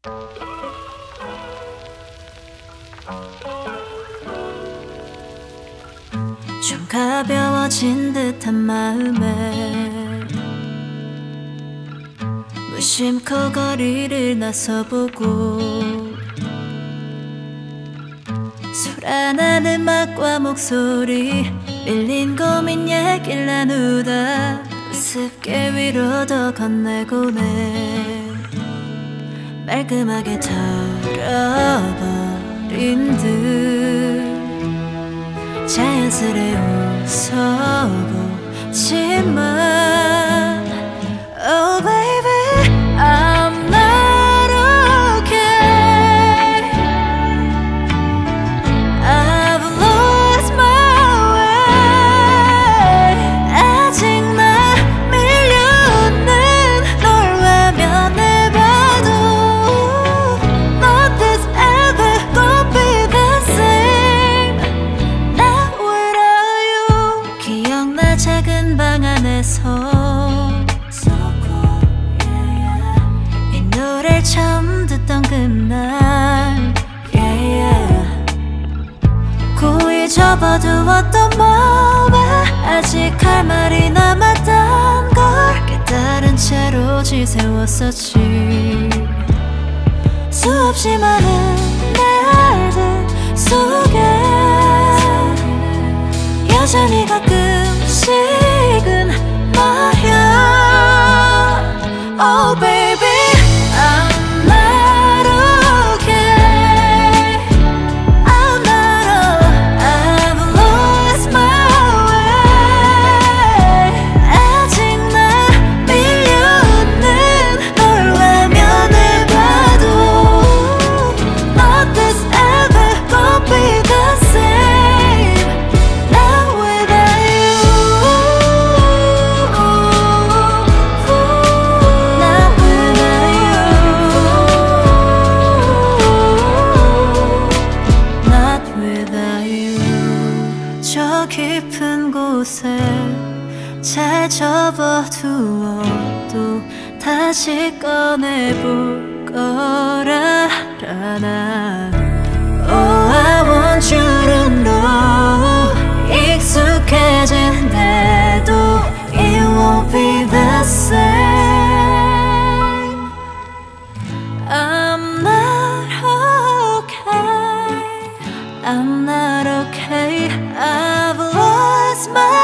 좀 가벼워진 듯한 마음에 무심코 거리를 나서보고 소란한 음악과 목소리 밀린 고민 얘길 나누다 우습게 위로도 건네고네 말끔하게 털어버린 듯 자연스레 웃어보지만 Oh baby I'm not okay I've lost my way 아직 나 밀려오는 널 외면해봐도 Nothing's ever gonna be the same Not without you 기억나 작은 방 안에서 이 노래를 처음 듣던 그날 고이 접어두었던 마음에 아직 할 말이 남았단 걸 깨달은 채로 지새웠었지 수없이 많은 날들 속에 여전히 가끔씩은 너야 Oh baby I'm not okay I'm not I've lost my way 아직 나 밀려오는 널 외면해봐도 Nothing's ever gonna be the same Not without you Not without you Not without you 저 깊은 곳에 잘 접어두어도 다시 꺼내볼 거라 나 Oh I want you to know 익숙해진데도 It won't be the same I'm not okay I'm not okay I've lost my